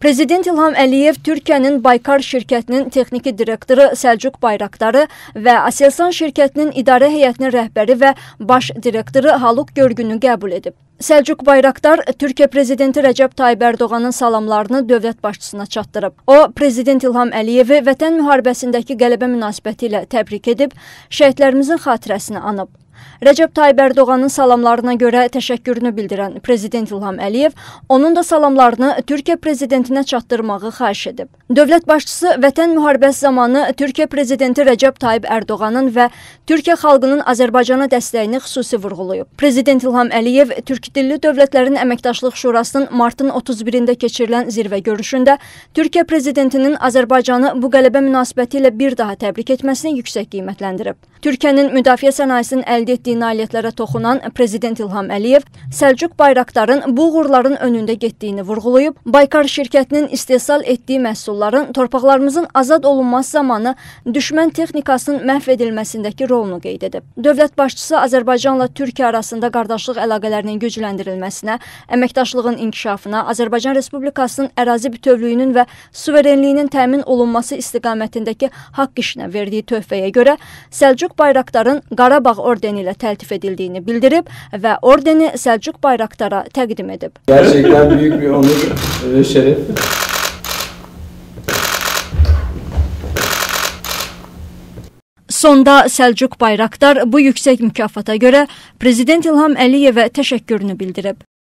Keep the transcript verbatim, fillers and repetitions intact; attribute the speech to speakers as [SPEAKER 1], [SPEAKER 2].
[SPEAKER 1] Prezident İlham Əliyev Türkiyənin Baykar şirkətinin texniki direktoru Səlcuq Bayraktarı və Aselsan şirkətinin idarə heyətinin rəhbəri və baş direktoru Haluk Görgünü qəbul edib. Səlcuq Bayraktar Türkiyə Prezidenti Rəcəb Tayyib Ərdoğanın salamlarını dövlət başçısına çatdırıb. O, Prezident İlham Əliyevi Vətən müharibəsindəki qələbə münasibəti ilə təbrik edib, şəhidlərimizin xatirəsini anıb. Rəcəb Tayyib Ərdoğanın salamlarına görə təşəkkürünü bildirən Prezident İlham Əliyev, onun da salamlarını Türkiyə Prezidentinə çatdırmağı xahiş edib. Dövlət başçısı Vətən müharibəsi zamanı Türkiyə Prezidenti Rəcəb Tayyib Ərdoğanın və Türkiyə xalqının Azərbaycana dəstəyini xüsusi vurğulayıb. Prezident İlham Əliyev Türk dilli dövlətlərin əməkdaşlıq şurasının martın otuz birində keçirilən zirvə görüşündə Türkiyə Prezidentinin Azərbaycanı bu qələbə münasibəti ilə bir daha təbrik etməsini yüksək qiymətləndirib. Türkiyənin müdafiə sənayesinin əldə etdiyi nailiyyətlərə toxunan Prezident İlham Əliyev, Səlcuq Bayraktarın bu uğurların önündə getdiyini vurğulayıb, Baykar şirkətinin istehsal etdiyi məhsulların torpaqlarımızın azad olunması zamanı düşmən texnikasının məhv edilməsindəki rolunu qeyd edib. Dövlət başçısı Azərbaycanla Türkiyə arasında qardaşlıq əlaqələrinin gücləndirilməsinə, əməkdaşlığın inkişafına, Azərbaycan Respublikasının ərazi bütövlüyünün və suverenliyinin təmin olunması istiqamətindəki haqq işinə verdiyi töhfəyə görə Səlcuq Bayraktarın Qarabağ ordeni ilə təltif edildiyini bildirib və ordeni Səlcuq Bayraktara təqdim edib.
[SPEAKER 2] Gerçekten büyük bir onur ve şeref.
[SPEAKER 1] Sonda Səlcuq Bayraktar bu yüksək mükafata görə Prezident İlham Əliyevə təşəkkürünü bildirib.